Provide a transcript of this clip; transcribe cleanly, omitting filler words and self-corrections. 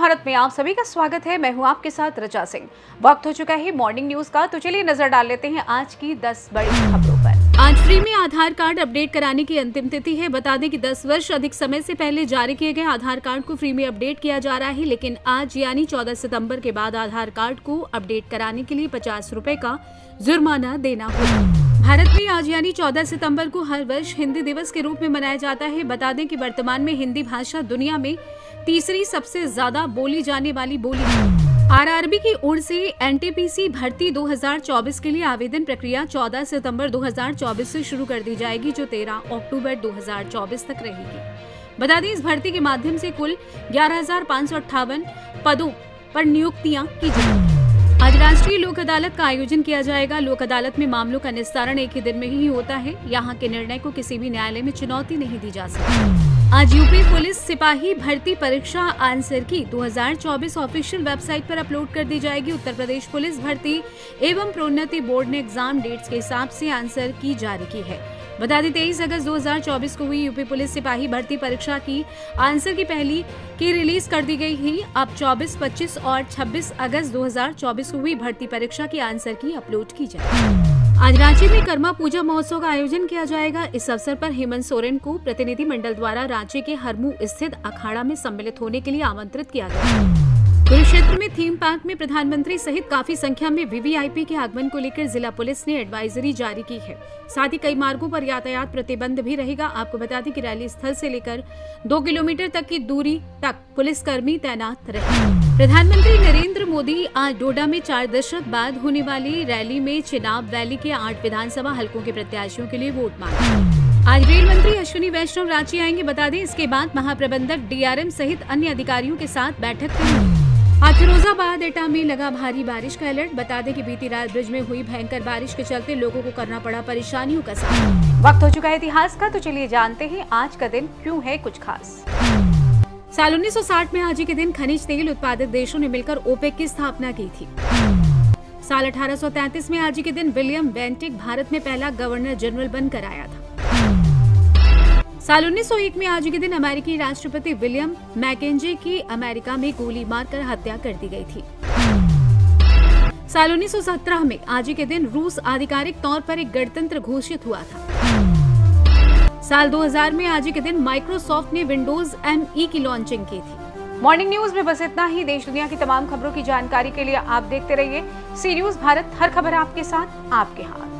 भारत में आप सभी का स्वागत है। मैं हूं आपके साथ रचा सिंह। वक्त हो चुका है मॉर्निंग न्यूज का, तो चलिए नजर डाल लेते हैं आज की 10 बड़ी खबरों पर। आज फ्री में आधार कार्ड अपडेट कराने की अंतिम तिथि है। बता दें कि 10 वर्ष अधिक समय से पहले जारी किए गए आधार कार्ड को फ्री में अपडेट किया जा रहा है, लेकिन आज यानी 14 सितंबर के बाद आधार कार्ड को अपडेट कराने के लिए 50 रुपए का जुर्माना देना होगा। भारत में आज यानी 14 सितंबर को हर वर्ष हिंदी दिवस के रूप में मनाया जाता है। बता दें कि वर्तमान में हिंदी भाषा दुनिया में तीसरी सबसे ज्यादा बोली जाने वाली बोली है। आरआरबी की ओर से एनटीपीसी भर्ती 2024 के लिए आवेदन प्रक्रिया 14 सितंबर 2024 से शुरू कर दी जाएगी, जो 13 अक्टूबर 2024 तक रहेगी। बता दें इस भर्ती के माध्यम से कुल 11,558 पदों पर नियुक्तियां की जाएंगी। आज राष्ट्रीय लोक अदालत का आयोजन किया जाएगा। लोक अदालत में मामलों का निस्तारण एक ही दिन में ही होता है। यहाँ के निर्णय को किसी भी न्यायालय में चुनौती नहीं दी जा सकती। आज यूपी पुलिस सिपाही भर्ती परीक्षा आंसर की 2024 ऑफिशियल वेबसाइट पर अपलोड कर दी जाएगी। उत्तर प्रदेश पुलिस भर्ती एवं प्रोन्नति बोर्ड ने एग्जाम डेट्स के हिसाब से आंसर की जारी की है। बता दें 23 अगस्त 2024 को हुई यूपी पुलिस सिपाही भर्ती परीक्षा की आंसर की पहली की रिलीज कर दी गई थी। अब 24, 25 और 26 अगस्त 2024 को हुई भर्ती परीक्षा की आंसर की अपलोड की जाएगी। आज रांची में कर्मा पूजा महोत्सव का आयोजन किया जाएगा। इस अवसर पर हेमंत सोरेन को प्रतिनिधि मंडल द्वारा रांची के हरमू स्थित अखाड़ा में सम्मिलित होने के लिए आमंत्रित किया गया। कुरुक्षेत्र में थीम पार्क में प्रधानमंत्री सहित काफी संख्या में वीवीआईपी के आगमन को लेकर जिला पुलिस ने एडवाइजरी जारी की है। साथ ही कई मार्गों पर यातायात प्रतिबंध भी रहेगा। आपको बता दें कि रैली स्थल से लेकर 2 किलोमीटर तक की दूरी तक पुलिसकर्मी तैनात रहे। प्रधानमंत्री नरेंद्र मोदी आज डोडा में 4 दशक बाद होने वाली रैली में चिनाब वैली के 8 विधानसभा हलकों के प्रत्याशियों के लिए वोट मांगे। आज रेल मंत्री अश्विनी वैष्णव रांची आएंगे। बता दें इसके बाद महाप्रबंधक डीआरएम सहित अन्य अधिकारियों के साथ बैठक करेंगे। आज फिरोजाबाद एटा में लगा भारी बारिश का अलर्ट। बता दें कि बीती रात ब्रिज में हुई भयंकर बारिश के चलते लोगों को करना पड़ा परेशानियों का सामना। वक्त हो चुका है इतिहास का, तो चलिए जानते हैं आज का दिन क्यों है कुछ खास। साल 1960 में आज ही के दिन खनिज तेल उत्पादक देशों ने मिलकर ओपेक की स्थापना की थी। साल 1833 में आज ही के दिन विलियम बेंटिक भारत में पहला गवर्नर जनरल बनकर आया था। साल 1901 में आज के दिन अमेरिकी राष्ट्रपति विलियम मैकेंजी की अमेरिका में गोली मारकर हत्या कर दी गई थी। साल 1917 में आज के दिन रूस आधिकारिक तौर पर एक गणतंत्र घोषित हुआ था। साल 2000 में आज के दिन माइक्रोसॉफ्ट ने विंडोज ME की लॉन्चिंग की थी। मॉर्निंग न्यूज में बस इतना ही। देश दुनिया की तमाम खबरों की जानकारी के लिए आप देखते रहिए सी न्यूज भारत। हर खबर आपके साथ, आपके हाथ।